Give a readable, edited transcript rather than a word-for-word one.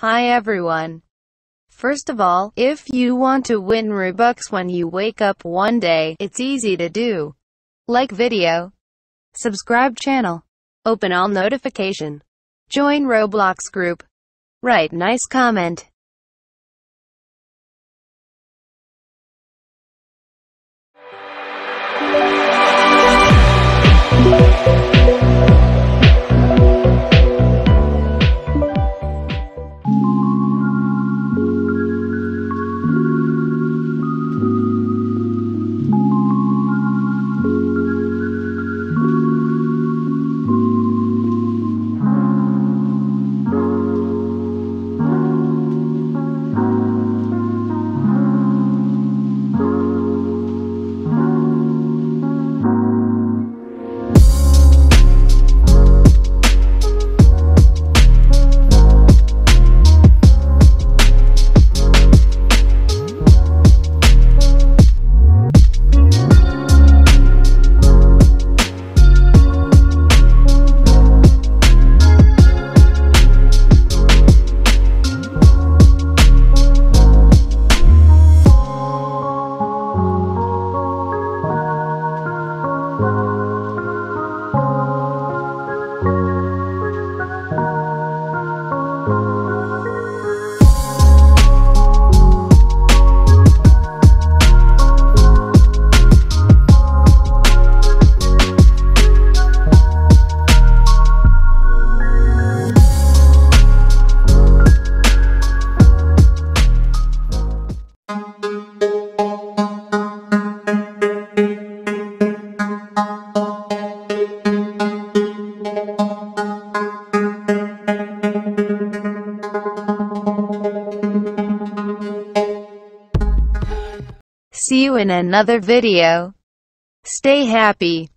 Hi everyone. First of all, if you want to win Robux when you wake up one day, it's easy to do. Like video, subscribe channel, open all notification, join Roblox Group, write nice comment. See you in another video. Stay happy.